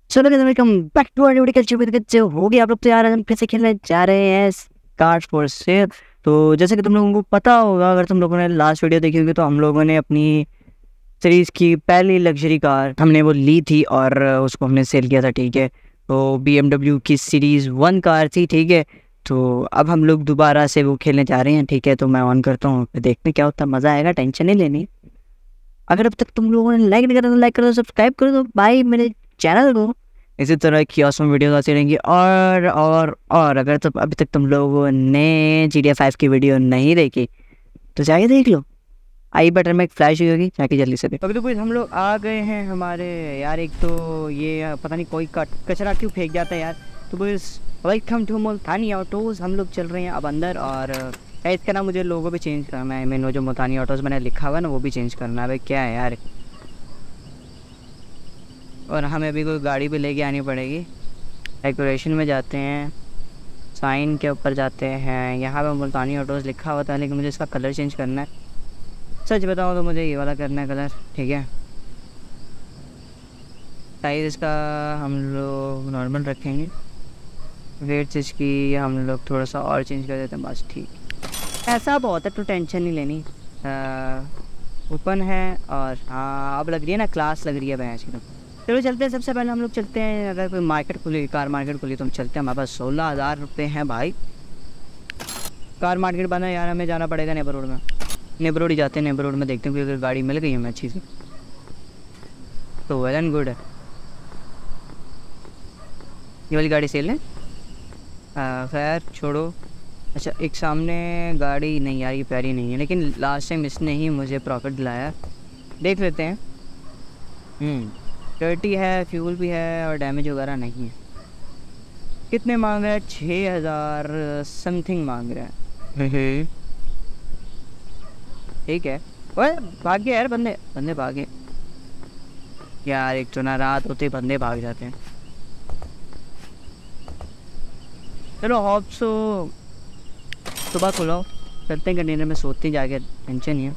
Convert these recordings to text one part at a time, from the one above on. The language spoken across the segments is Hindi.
चलो welcome back to our video culture with गच्चे हो गया आप लोग तो यार हम फिर से खेलने जा रहे हैं कार्ड फॉर सेल। तो जैसे कि तुम लोगों को पता होगा, अगर तुम लोगों ने लास्ट वीडियो देखी होगी तो हम लोगों ने अपनी सीरीज़ की पहली लग्जरी कार हमने वो ली थी और उसको हमने सेल किया था। ठीक है, तो BMW की सीरीज़ 1 कार थी। ठीक है, तो अब हम लोग दोबारा से वो खेलने जा रहे हैं। ठीक है, तो मैं ऑन करता हूँ, देखते क्या होता है, मज़ा आएगा, टेंशन नहीं लेनी। अगर अब तक तुम लोगों ने लाइक नहीं करा तो लाइक कर दो, सब्सक्राइब कर दो भाई मेरे चैनल को। इसी तरह की ऑसम वीडियोस आती रहेंगी। और अगर तुम अभी तक तुम लोगों ने GTA 5 की वीडियो नहीं देखी तो जाके देख लो, आई बटन में एक फ्लैश हुई होगी, जाके जल्दी से देख। अभी तो कुछ हम लोग आ गए हैं हमारे यार। एक तो ये पता नहीं कोई कचरा क्यों फेंक जाता है यार। तो बस वेलकम टू मुल्तानी ऑटोज़। हम लोग चल रहे हैं अब अंदर और इसका ना मुझे लोगो भी चेंज करना है। मैंने जो मुल्तानी ऑटोज़ मैंने लिखा हुआ है ना वो भी चेंज करना है। भाई क्या है यार, और हमें अभी कोई गाड़ी भी लेके आनी पड़ेगी। डेकोरेशन में जाते हैं, साइन के ऊपर जाते हैं, यहाँ पे मुल्तानी ऑटोज़ लिखा हुआ था लेकिन मुझे इसका कलर चेंज करना है। सच बताओ तो मुझे ये वाला करना है कलर। ठीक है, साइज़ इसका हम लोग नॉर्मल रखेंगे, वेट इसकी हम लोग थोड़ा सा और चेंज कर देते हैं बस। ठीक, ऐसा बहुत है तो टेंशन नहीं लेनी। ओपन है और हाँ अब लग रही है ना, क्लास लग रही है भैंस की। चलो चलते हैं, सबसे पहले हम लोग चलते हैं, अगर कोई मार्केट खुली, कार मार्केट खुली तो हम चलते हैं। हमारे पास 16,000 रुपये हैं भाई। कार मार्केट बंद है यार, हमें जाना पड़ेगा नेबर रोड में। नेबर रोड ही जाते हैं, नेबर रोड में देखते हैं कोई अगर गाड़ी मिल गई हमें अच्छी सी तो वेल एंड गुड है। ये वाली गाड़ी सेल है, खैर छोड़ो। अच्छा एक सामने गाड़ी नहीं यार, ये प्यारी नहीं है, लेकिन लास्ट टाइम इसने ही मुझे प्रॉफिट दिलाया। देख लेते हैं। 30 है, फ्यूल भी है और डैमेज वगैरह नहीं है। कितने मांग रहा है? 6,000 समथिंग मांग रहा है। ठीक है, ओए भाग गए यार बंदे, बंदे भागे यार। एक तो ना रात होते ही बंदे भाग जाते हैं। चलो होप सो सुबह खुलाओ, चलते हैं कंटेनर में, सोते ही जाके, टेंशन नहीं है।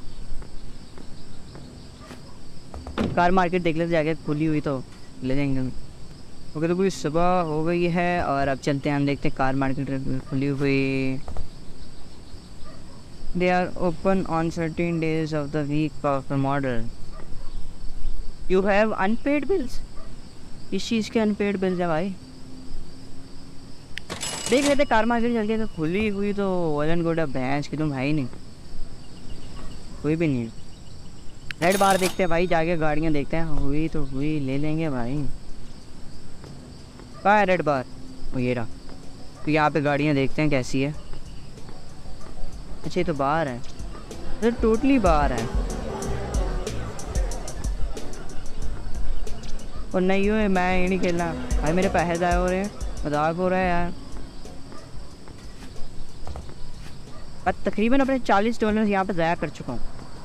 कार मार्केट देख लेते जाके, खुली हुई तो ले जाएंगे। ओके तो कोई सुबह हो गई है और अब चलते हैं, हम देखते हैं कार मार्केट खुली हुई। They are open on certain days of the week of the model. You have unpaid bills? इस चीज़ के अनपेड बिल्स है भाई। देख लेते कार मार्केट चल के, तो खुली हुई तो वजन गोटा भैंस की, तुम है ही नहीं, कोई भी नहीं। रेड बार देखते हैं भाई, जाके गाड़ियाँ देखते हैं, हुई तो हुई, ले लेंगे भाई। कहाँ है रेड बार? वो ये रहा। तो यहाँ पे गाड़ियाँ देखते हैं कैसी है। अच्छा ये तो बाहर है, तो टोटली बाहर है। और नहीं हुए, मैं ये नहीं खेलना भाई, मेरे पैसे ज़ाया हो रहे हैं, मजाक हो रहा है यार। पर तकरीबन अपने $40 यहाँ पे ज़ाया कर चुका हूँ।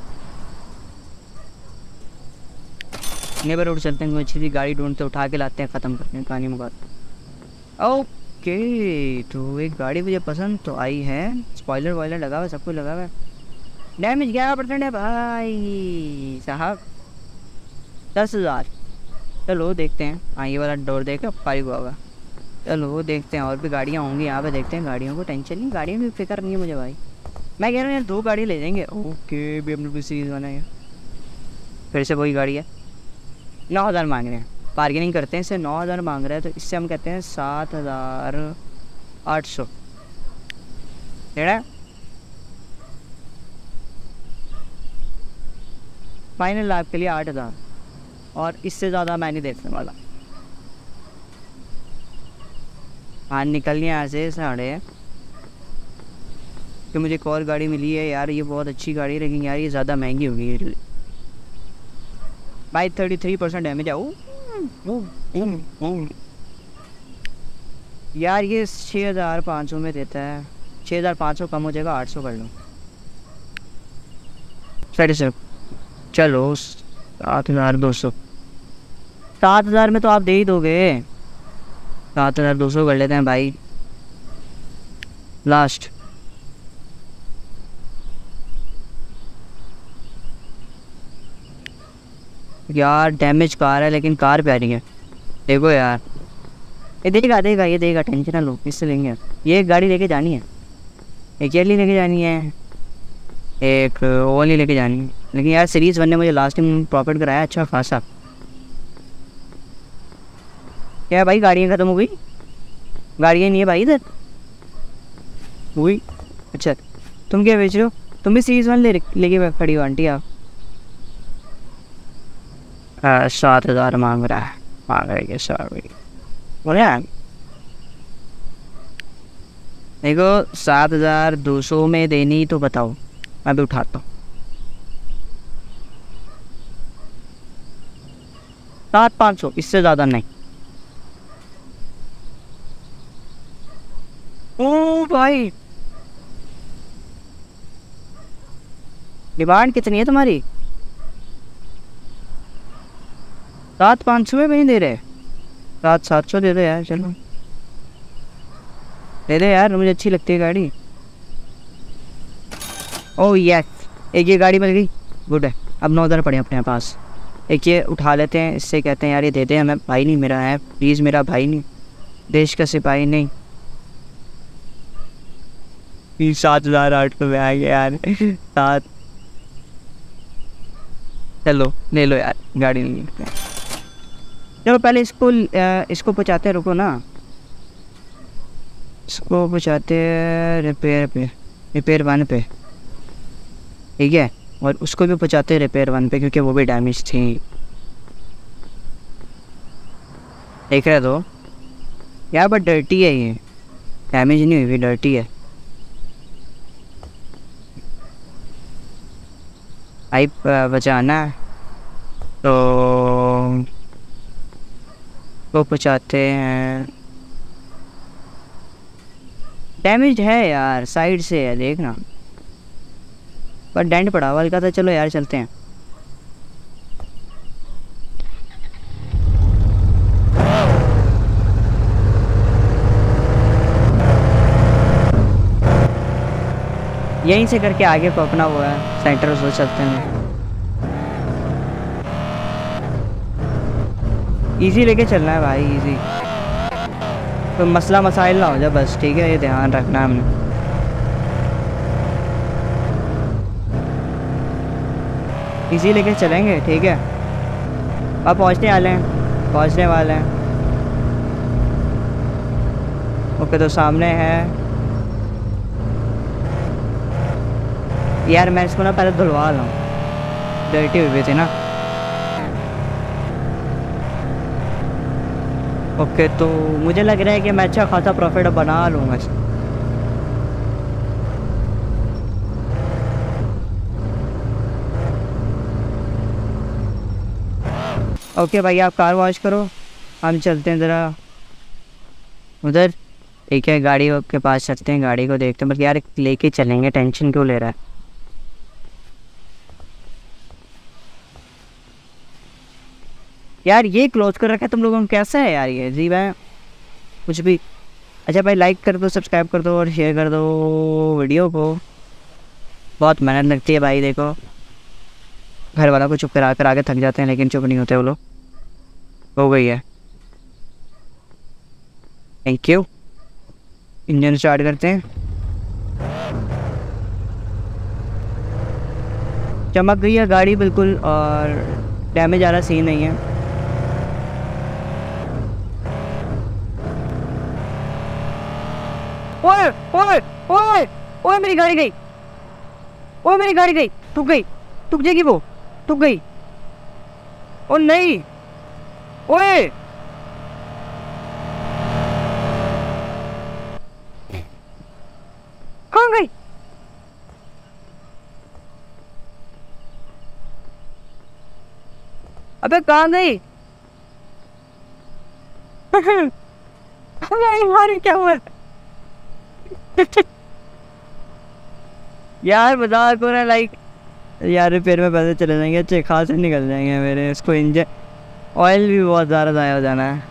नेबर रोड चलते हैं, कोई अच्छी सी गाड़ी ढूंढते उठा के लाते हैं, ख़त्म करते हैं कहानी मुकात। ओके तो एक गाड़ी मुझे पसंद तो आई है, स्पॉइलर वॉइलर लगा हुआ है, सब कुछ लगा हुआ है। डैमेज 11% है भाई साहब। 10,000। चलो देखते हैं। हाँ ये वाला डोर देकर फाइव हुआ होगा। चलो वो देखते हैं, और भी गाड़ियाँ होंगी यहाँ पे, देखते हैं। गाड़ियों को टेंशन नहीं, गाड़ियों की फिक्र नहीं है मुझे भाई। मैं कह रहा हूँ यार 2 गाड़ी ले जाएंगे। ओके BMW सीरीज़ वाला है, फिर से वही गाड़ी है। 9,000 मांग रहे हैं, बार्गेनिंग करते हैं। इससे 9,000 मांग रहे हैं तो इससे हम कहते हैं 7,800। फाइनल आपके लिए 8,000, और इससे ज़्यादा मैं नहीं देखने वाला। हाँ निकलने यहाँ से साढ़े है कि मुझे एक और गाड़ी मिली है यार, ये बहुत अच्छी गाड़ी है लेकिन यार ये ज़्यादा महंगी होगी भाई। 33% डैमेज है। यार ये 6,500 में देता है। 6,500 कम हो जाएगा, 800 कर लो। सर चलो 7,200। 7,000 में तो आप दे ही दोगे। 7,200 कर लेते हैं भाई, लास्ट। यार डैमेज कार है लेकिन कार प्यारी है। देखो यार, ये देगा देगा, ये देगा, टेंशन ना लो, इससे लेंगे। ये एक गाड़ी लेके जानी है, एक ये लेके जानी है, एक वो नहीं लेके जानी है। लेकिन यार सीरीज़ 1 ने मुझे लास्ट टाइम प्रॉफिट कराया अच्छा खासा। क्या भाई, गाड़ियाँ ख़त्म हो गई? गाड़ियाँ नहीं है भाई इधर। वही, अच्छा तुम क्या बेच रहे हो? तुम भी सीरीज़ 1 लेके खड़ी हो आंटी आप? 7,000 मांग रहा है, मांग रही है सॉरी। बोले यार देखो, 7,200 में देनी तो बताओ, मैं भी उठाता हूँ। 7,500, इससे ज़्यादा नहीं। ओ भाई, डिमांड कितनी है तुम्हारी? 7,500 में भी नहीं दे रहे? 7,700 दे दो यार, चलो दे दे यार, मुझे अच्छी लगती है गाड़ी। ओह यस, एक ये गाड़ी मिल गई, गुड है। अब 9,000 पड़े अपने पास। एक ये उठा लेते हैं, इससे कहते हैं यार ये दे दे हमें, भाई नहीं मेरा है प्लीज़, मेरा भाई नहीं, देश का सिपाही नहीं। 7,800 में आ गया यार। 7, चलो ले लो यार, गाड़ी ले लेते हैं। चलो पहले इसको पहुँचाते हैं, रुको ना, इसको पहुँचाते हैं रिपेयर 1 पे, ठीक है। और उसको भी पहुँचाते हैं रिपेयर 1 पे, क्योंकि वो भी डैमेज थी। देख रहे तो यार, बट डर्टी है ये, डैमेज नहीं हुई, डर्टी है। पाइप बचाना है तो वो पहुँचाते हैं। डैमेज है यार, साइड से है देखना, पर डेंट पड़ा हुआ हल्का था। चलो यार चलते हैं। यहीं से करके आगे को अपना हुआ है सेंटर, उसको चलते हैं। इजी लेके चलना है भाई, इजी, तो मसला मसाइल ना हो जाए बस, ठीक है, ये ध्यान रखना है हमने। इजी लेके चलेंगे, ठीक है। अब पहुंचने वाले हैं, पहुंचने वाले हैं। ओके, तो सामने है यार, मैं इसको ना पहले धुलवा लूँ, डर्टी हुई थी ना। ओके, तो मुझे लग रहा है कि मैं अच्छा खासा प्रॉफिट बना लूँगा। ओके भाई, आप कार वॉश करो, हम चलते हैं ज़रा उधर, ठीक है। गाड़ी के पास चलते हैं, गाड़ी को देखते हैं, बस यार लेके चलेंगे, टेंशन क्यों ले रहा है? यार ये क्लोज कर रखा है तुम लोगों ने, कैसा है यार ये? जी मैं कुछ भी। अच्छा भाई, लाइक कर दो, सब्सक्राइब कर दो और शेयर कर दो वीडियो को। बहुत मेहनत लगती है भाई, देखो घर वालों को चुप करा कर आगे थक जाते हैं, लेकिन चुप नहीं होते वो लोग। हो गई है, थैंक यू। इंजन स्टार्ट करते हैं। चमक गई है गाड़ी बिल्कुल, और डैमेज आ रहा सीन नहीं है। ओए ओए ओए ओए, मेरी गाड़ी गई, ओए मेरी गाड़ी गई, टूट जाएगी वो, टूट गई। ओ नहीं, ओए कहाँ गई? अबे कहाँ गई? अरे क्या हुआ? यार मजाक हो रहा है, लाइक यार रिपेयर में पैसे चले जाएंगे, अच्छे खासे निकल जाएंगे मेरे। इसको इंजन ऑयल भी बहुत ज़्यादा ज़ाया हो जाना है।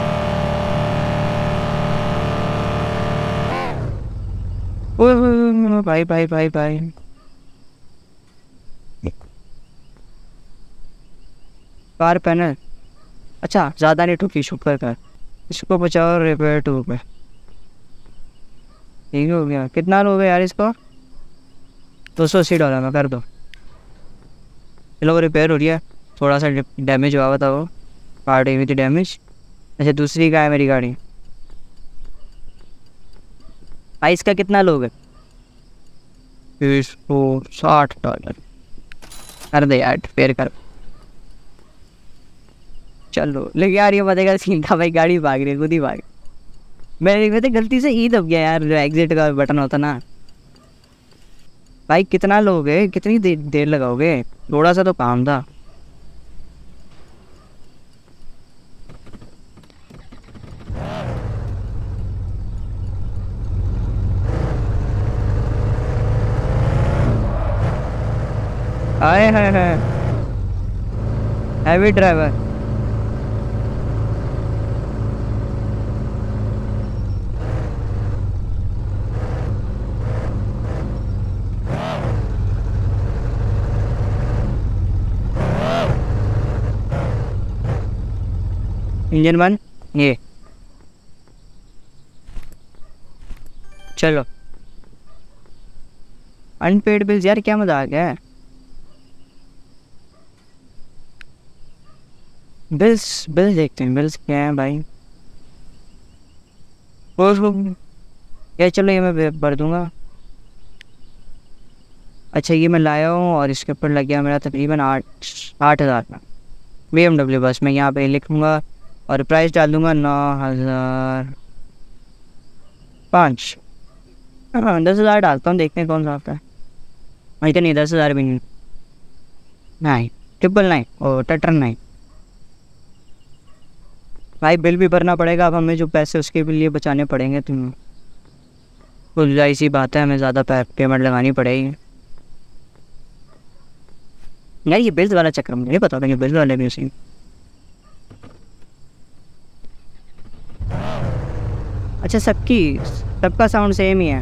ओए भाई भाई भाई भाई। कार पैनल, अच्छा ज़्यादा नहीं ठुकी, शुक्र कर। इसको बचाओ, रिपेयर टू पे। ठीक हो गया। कितना लोगे यार इसको? $280 में कर दो। चलो रिपेयर हो रही है, थोड़ा सा डैमेज हुआ था, वो पार्ट हुई थी डैमेज। अच्छा दूसरी का है मेरी गाड़ी। भाई इसका कितना लोगे? इसको $60 कर दे यार, रिपेयर कर। चलो लेकिन यार ये बताएगा सीन था भाई, गाड़ी भाग रही है, खुद ही भाग। मैं गलती से ई दब गया यार, जो एग्जिट का बटन होता ना। भाई कितना लोगे, कितनी देर लगाओगे? थोड़ा सा तो काम था। आए हैं हैवी ड्राइवर। इंजन बंद, ये चलो। अनपेड बिल्स यार, क्या मजाक है? बिल्स देखते हैं, बिल्स क्या है भाई। क्या, चलो ये मैं भर दूंगा। अच्छा ये मैं लाया हूँ और इसके ऊपर लग गया मेरा तकरीबन 8,000 का। BMW बस मैं यहाँ पे लिखूँगा और प्राइस डाल दूँगा 9,005। हाँ 10,000 डालता हूँ, देखते हैं कौन सा आता है। वहीं तो नहीं, 10,000 भी नहीं, 9,999 और T9। भाई बिल भी भरना पड़ेगा अब हमें, जो पैसे उसके भी लिए बचाने पड़ेंगे। तुम्हें कुछ जाहिर सी बात है, हमें ज़्यादा पेमेंट लगानी पड़ेगी यार। ये बिल्स वाला चक्कर मुझे नहीं पता था कि बिल्स वाले भी उसी। अच्छा सबका साउंड सेम ही है।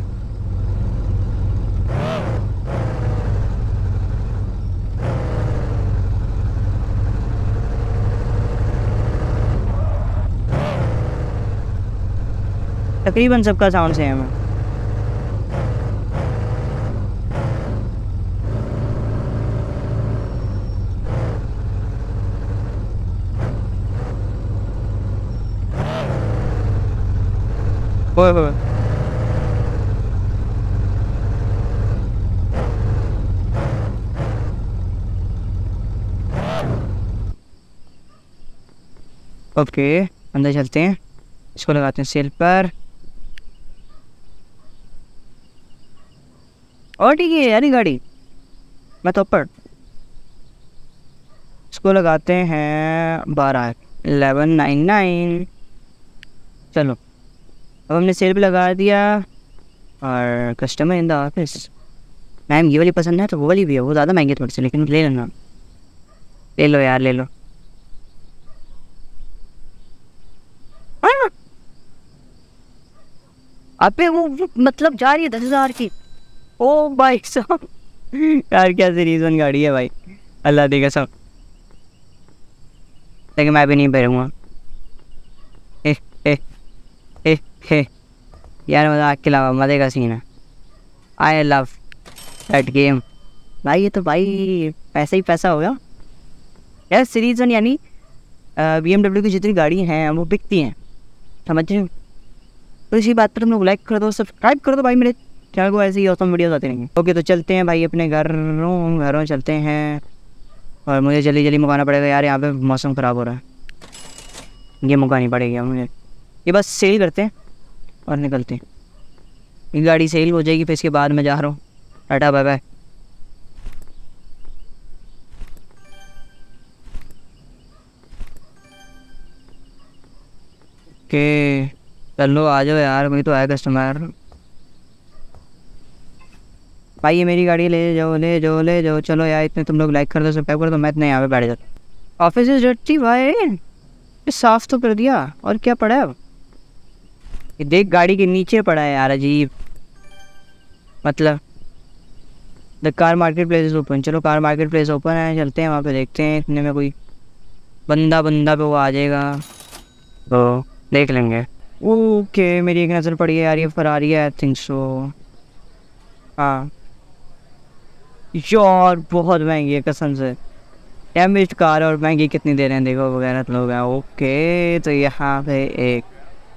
तकरीबन सबका साउंड सेम है। ओए ओके, अंदर चलते हैं, इसको लगाते हैं सेल पर। और ठीक है यार गाड़ी, मैं तो ऊपर इसको लगाते हैं 11,99। चलो अब हमने सेल पे लगा दिया। और customer in the office. Ma'am ये वाली पसंद है तो वो वाली भी है, वो ज़्यादा महंगी थोड़ी सी, लेकिन ले लेना। ले लो यार ले लो। अबे वो मतलब जा रही है 10,000 की। ओ भाई साहब यार क्या सीरीज वन गाड़ी है भाई, अल्लाह देगा सब। लेकिन मैं भी नहीं भरूँगा। यार मजाक के अलावा मज़े का सीन है। आई लव दैट गेम भाई। ये तो भाई पैसा ही पैसा हो गया यार। सीरीज वन यानी BMW की जितनी गाड़ी हैं वो बिकती हैं, समझ रहे हो? तो इसी बात पर तुम लोग लाइक कर दो, सब्सक्राइब कर दो भाई, मेरे चैनल को ऐसे ही औसम वीडियोस आते रहेंगे। ओके तो चलते हैं भाई अपने घरों चलते हैं। और मुझे जल्दी जल्दी मुकाना पड़ेगा यार, यहाँ पे मौसम ख़राब हो रहा है, ये मुकानी पड़ेगी मुझे। ये बस सेल करते हैं और निकलते हैं। ये गाड़ी सेल हो जाएगी, फिर इसके बाद मैं जा रहा हूँ। Tata bye bye. ओके चलो आ जाओ यार, वही तो आया कस्टमर। भाई ये मेरी गाड़ी ले जाओ। चलो यार इतने तुम लोग लाइक कर दो, सब्सक्राइब कर दो, मैं इतने यहाँ पे बैठ जाता। ऑफिस इज डर्टी भाई, ये साफ़ तो कर दिया, और क्या पड़ा है अब? ये देख गाड़ी के नीचे पड़ा है यार, अजीब मतलब। The car marketplace is open. चलो कार मार्केट प्लेस ओपन है, चलते हैं वहाँ पे, देखते हैं इतने में कोई बंदा पे वो आ जाएगा तो देख लेंगे। ओके मेरी एक नज़र पड़ी है यार, ये फरारी है आई थिंक सो। हाँ यार बहुत महंगी है कसम से, डैमेज कार और महंगी कितनी दे रहे हैं देखो वगैरह तो लोग हैं। ओके तो यहाँ पे एक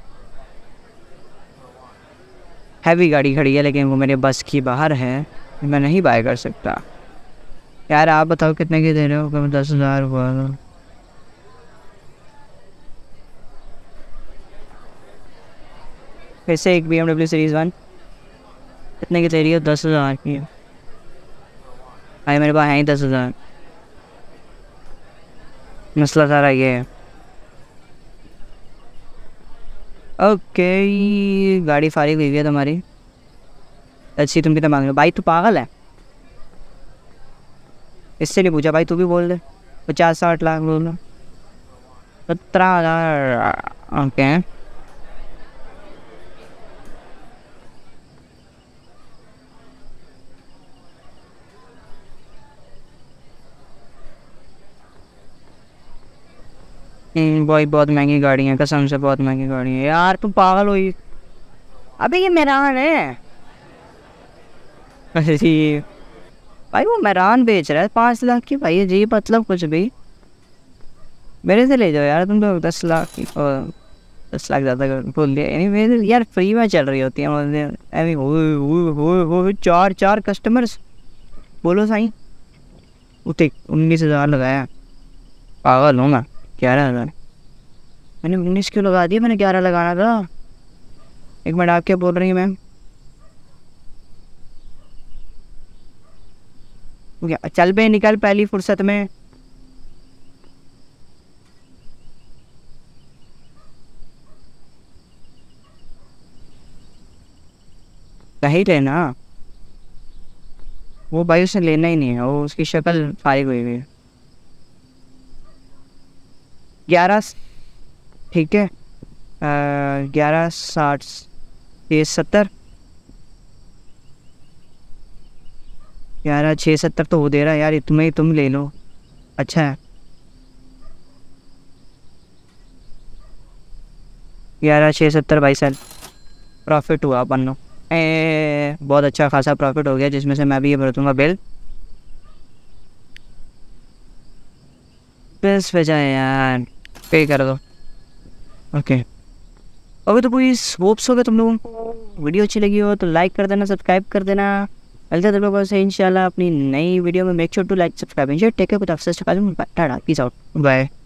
हैवी गाड़ी खड़ी है लेकिन वो मेरे बस की बाहर है, मैं नहीं बाय कर सकता। यार आप बताओ कितने की दे रहे हो? कम 10,000 हुआ। फिर से एक BMW सीरीज़ 1 कितने की दे रही है? 10,000 की। भाई मेरे पास है ही 10,000। मसला सारा ये है। ओके गाड़ी फारिग हुई है तुम्हारी। अच्छी तुम कितना मांग रहे हो भाई? तू पागल है? इससे नहीं पूछा भाई, तू भी बोल दे। 50-60 लाख बोल लो। 17,000। ओके भाई बहुत महंगी गाड़ी है कसम से, बहुत महंगी गाड़ी है यार। तुम पागल हुई? अबे ये मेरान है। अरे भाई वो मेरान बेच रहा है 5 लाख की भाई, जी मतलब कुछ भी। मेरे से ले जाओ यार तुम लोग 10 लाख की। 10 लाख ज़्यादा बोल दिया यानी मेरे यार, फ्री में चल रही होती है। हो 4 कस्टमर्स बोलो साईं। उठे 19,000 लगाया, पागल हूँ मैं। 11,000 मैंने 19 क्यों लगा दिया? मैंने 11 लगाना था। एक मिनट आप क्या बोल रही हैं मैम? चल बे निकल पहली फुर्सत में। कहीं लेना वो भाई, उसे लेना ही नहीं है, वो उसकी शक्ल फारिग हुई हुई है। 11 ठीक है। 11,60 670 11,670 तो हो दे रहा है यार, तुम्हें तुम ले लो। अच्छा है 11,670 भाई सर, प्रॉफिट हुआ अपन लो। बहुत अच्छा खासा प्रॉफिट हो गया, जिसमें से मैं भी ये भर दूँगा बिल। बस वजह यार, पे कर दो। ओके अभी तो कोई होप्स हो गया तुम लोगों को वीडियो अच्छी लगी हो तो लाइक कर देना, सब्सक्राइब कर देना। मिलते हैं तुम लोगों से इंशाल्लाह अपनी नई वीडियो में। Make sure to like subscribe and share. Take care, कुछ अफसर टाटा, पीस आउट, बाय।